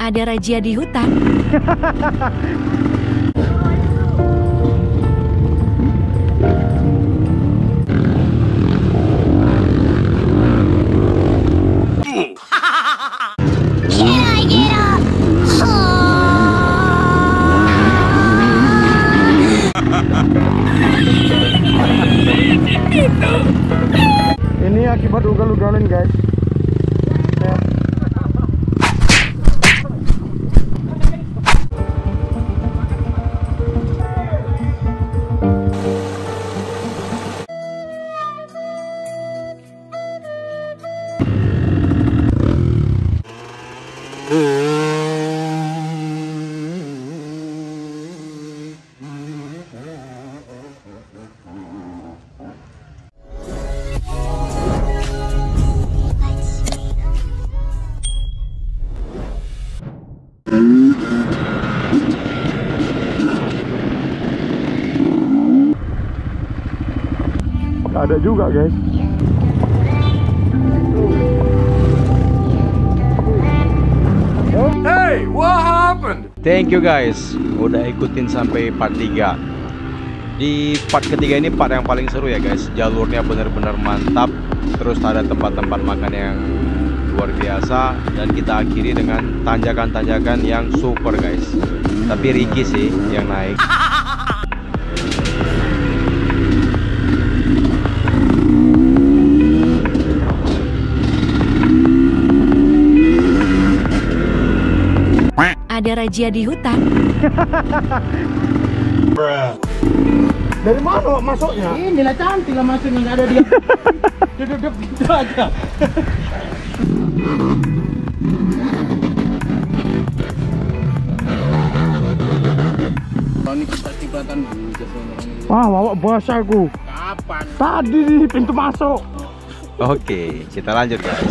Ada razia di hutan. Ini akibat ugal-ugalan guys. Ada juga guys. Hey, what happened? Thank you guys, udah ikutin sampai part 3. Di part ketiga ini part yang paling seru ya guys. Jalurnya benar-benar mantap. Terus ada tempat-tempat makan yang luar biasa. Dan kita akhiri dengan tanjakan-tanjakan yang super guys. Tapi Ricky sih yang naik. Ada razia di hutan. Dari mana masuknya? Inilah cantik lah masuknya, nggak ada dia. Duduk gitu aja. Ini kita tibatan Wah, bawa bahasa aku. kapan? Tadi di pintu masuk. Oke, kita lanjut guys.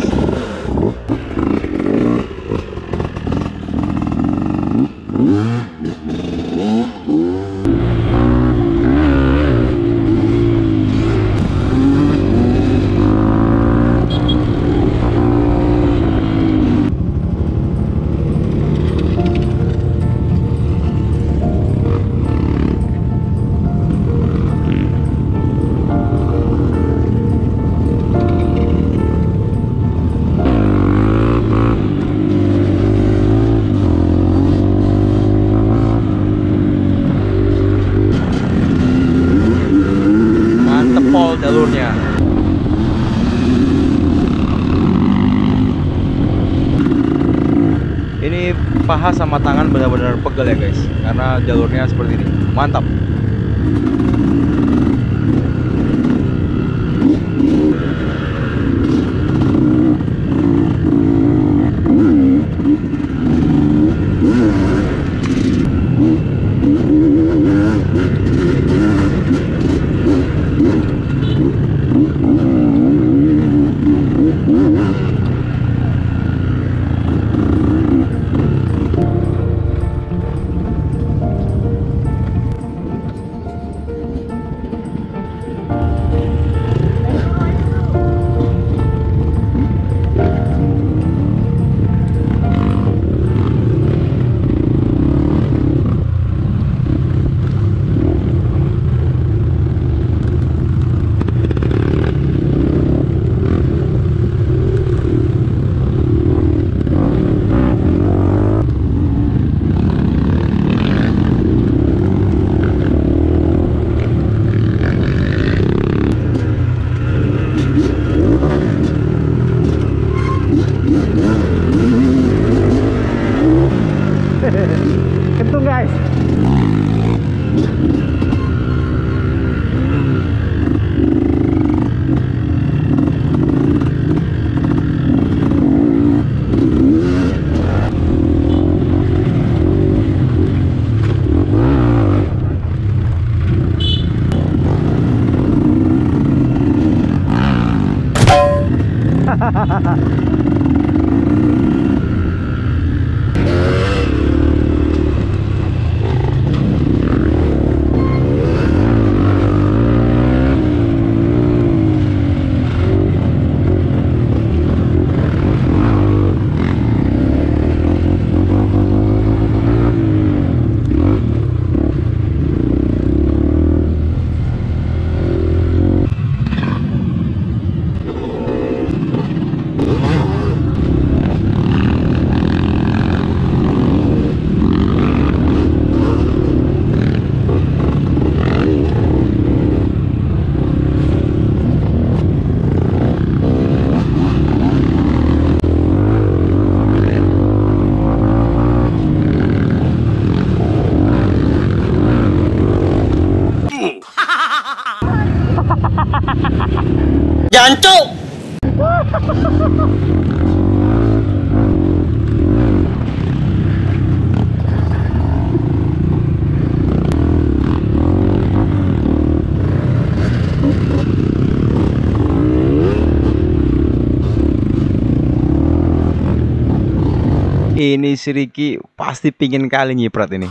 Jalurnya ini paha sama tangan benar-benar pegel ya guys, karena jalurnya seperti ini. Mantap. Kentung guys. Jancuk. Ini si Ricky pasti pingin kali nyiprat ini.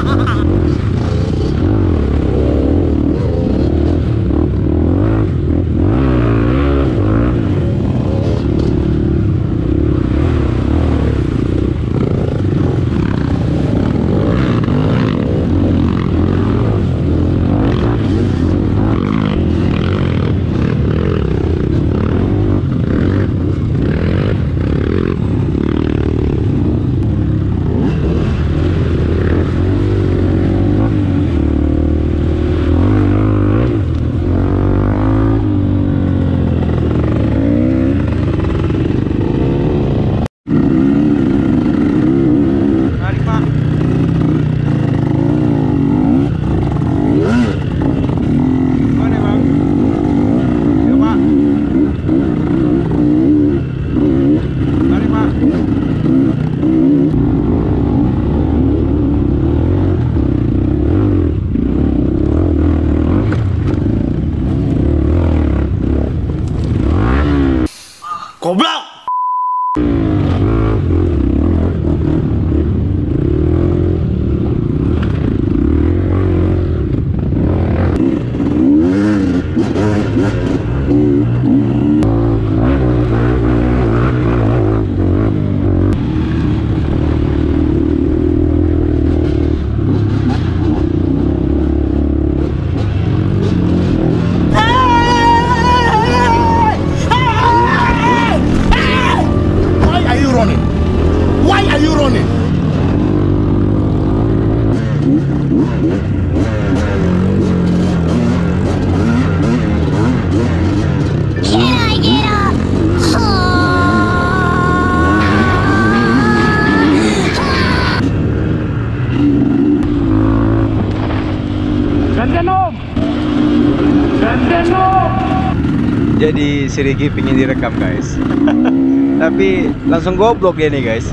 Goblok. Why are you running? Gantian om. Gantian om. Jadi si Ricky pingin direkam guys. Tapi langsung goblok dia nih guys.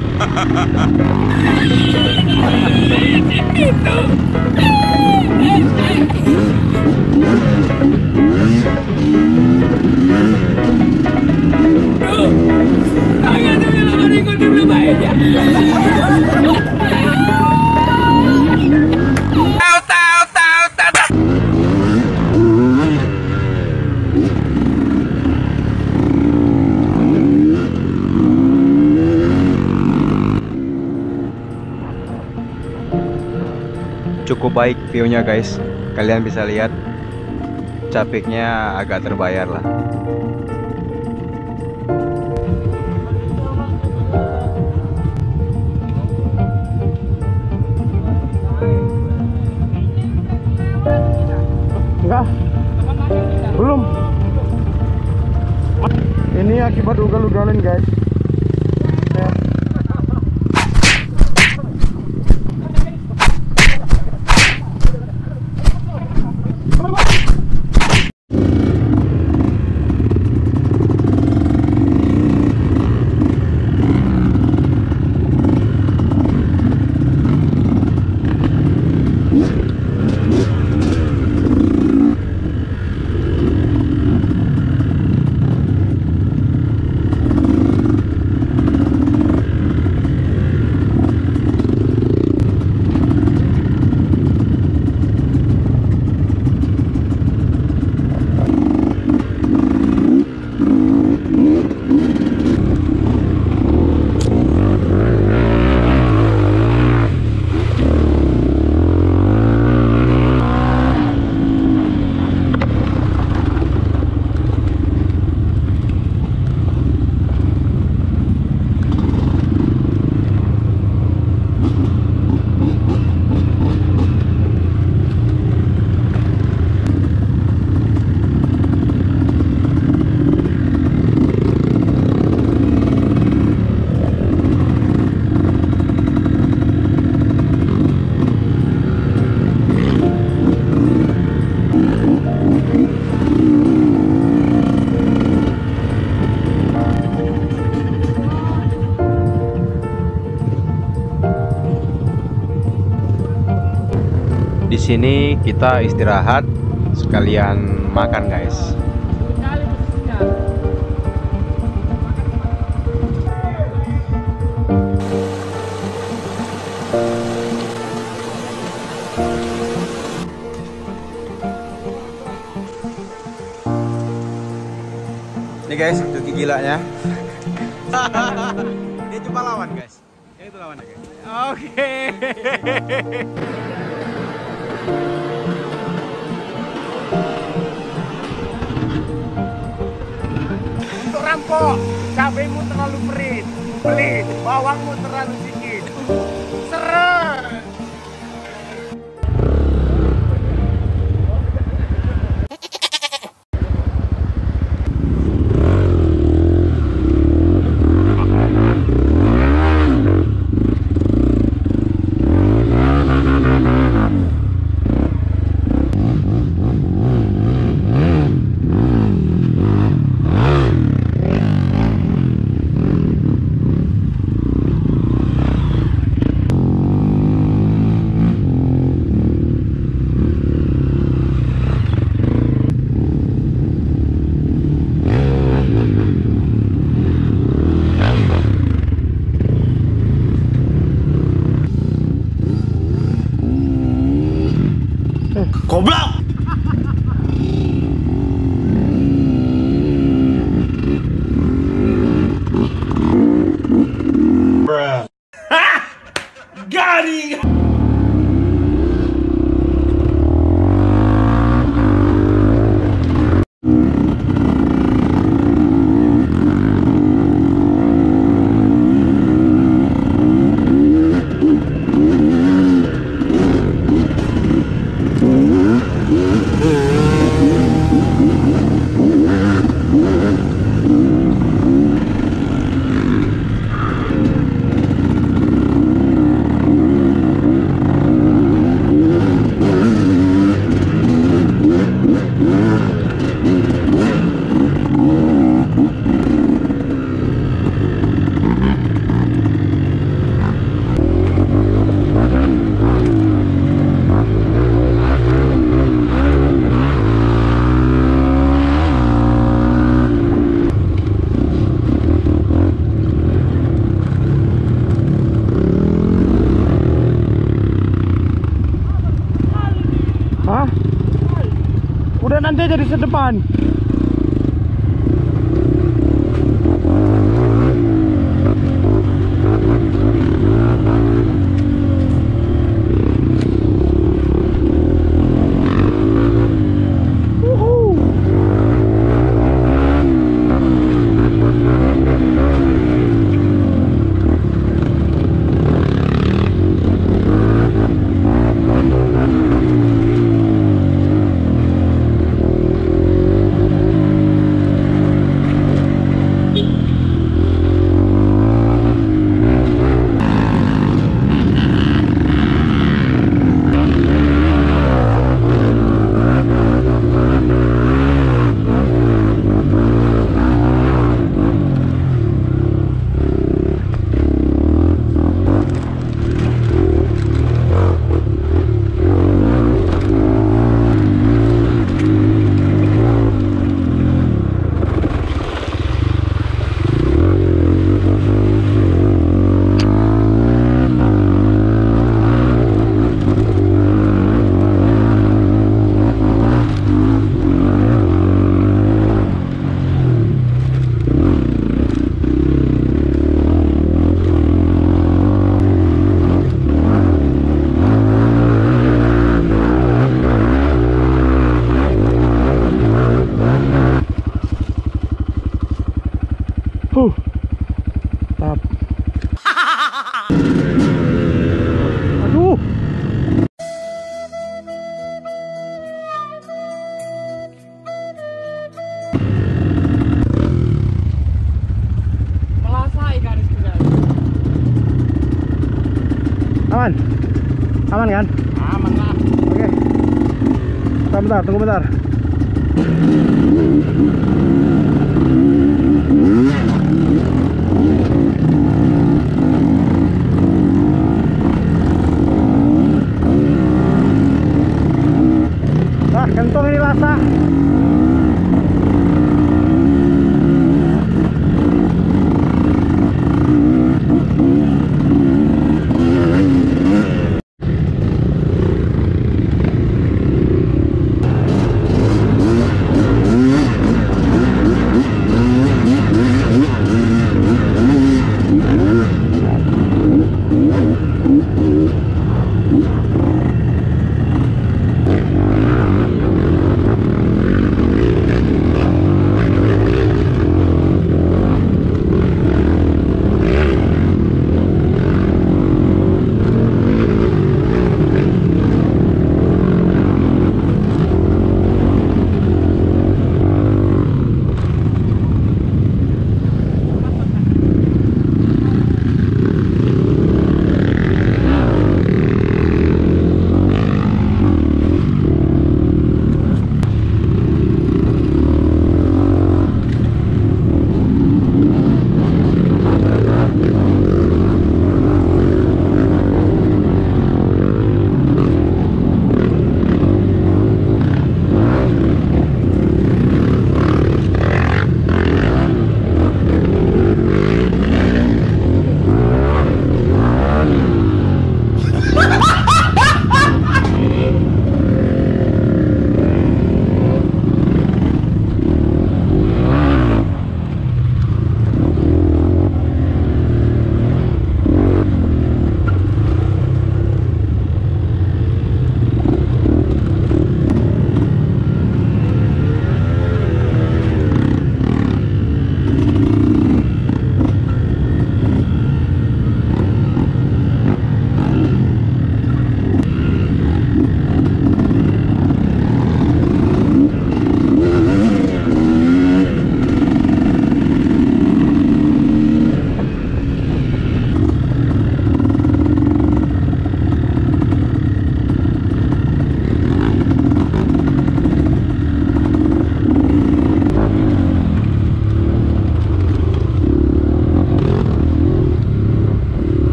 Cukup baik view-nya guys. Kalian bisa lihat capeknya agak terbayar lah. Enggak. Belum. Ini akibat ugal-ugalan guys. Ya. sini kita istirahat sekalian makan guys. Ini guys, Tuki gilanya. Dia coba lawan guys. Yang itu lawan guys. Oke. Untuk rampok, cabaimu terlalu pelit, bawangmu terlalu sedikit. Seret. Goblok! Bruh. Got it! Hah? Udah nanti aja di sedepan. Tap. Aduh. Melasai garis kuda. Aman? Aman kan? Aman lah. Oke. Bentar, tunggu bentar.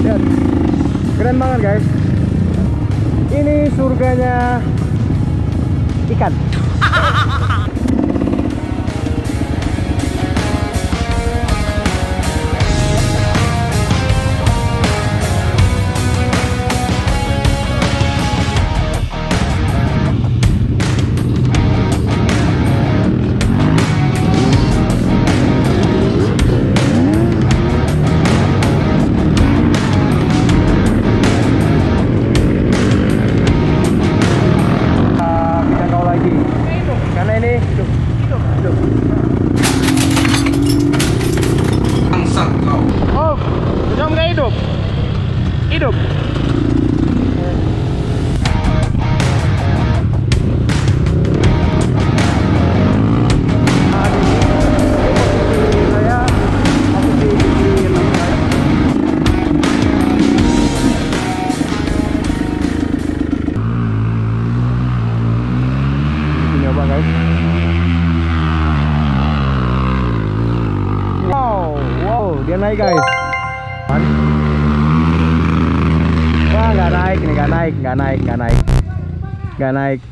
Lihat. Keren banget guys. Ini surganya ikan. Karena ini hidup. Bangsat kau. Oh, udah nggak hidup? Hidup. Coba guys. Wow, dia naik guys. Wah, nggak naik nih, nggak naik.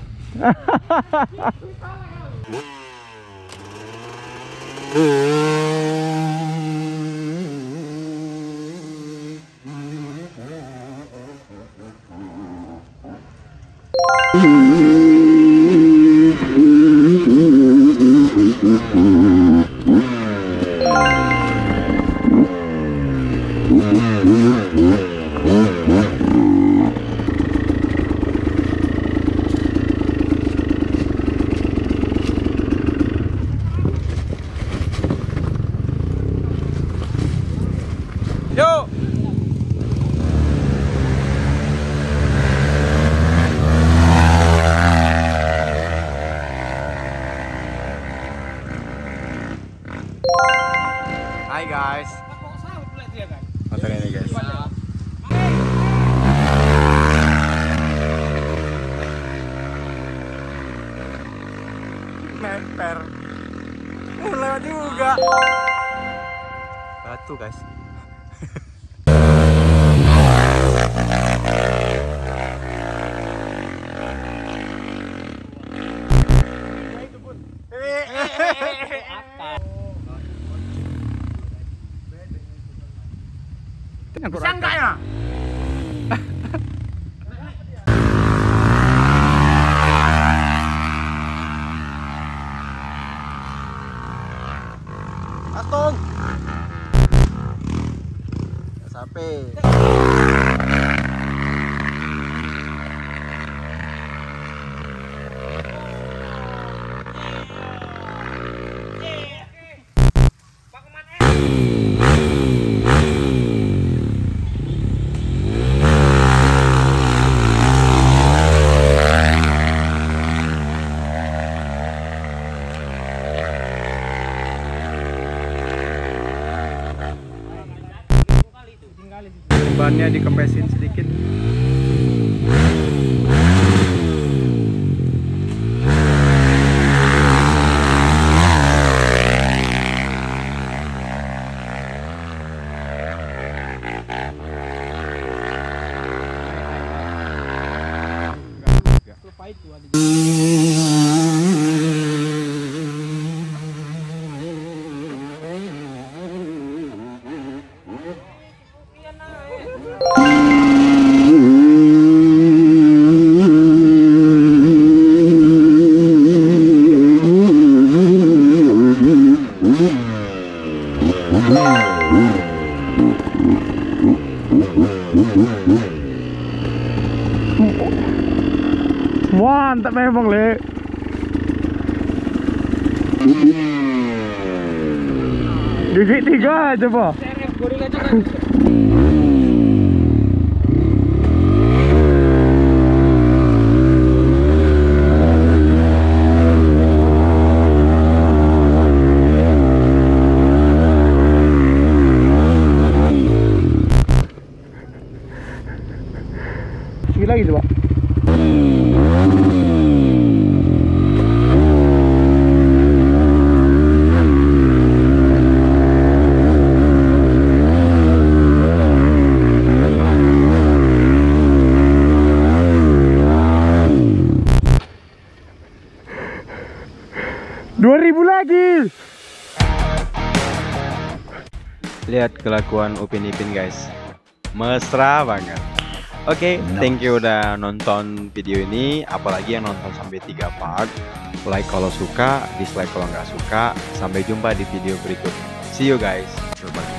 Yuk. Hai guys. Motor ini guys. Meper. Lewat juga. Batu guys. Bisa enggak ya? Astung. Sampai. Bannya dikempesin sedikit. Mantap memang Le. Gigi 3 aja Pak. Sekali lagi coba. lagi. Lihat kelakuan Upin Ipin guys, mesra banget. Oke, thank you udah nonton video ini, apalagi yang nonton sampai 3 part. Like kalau suka, dislike kalau nggak suka. Sampai jumpa di video berikutnya. See you guys.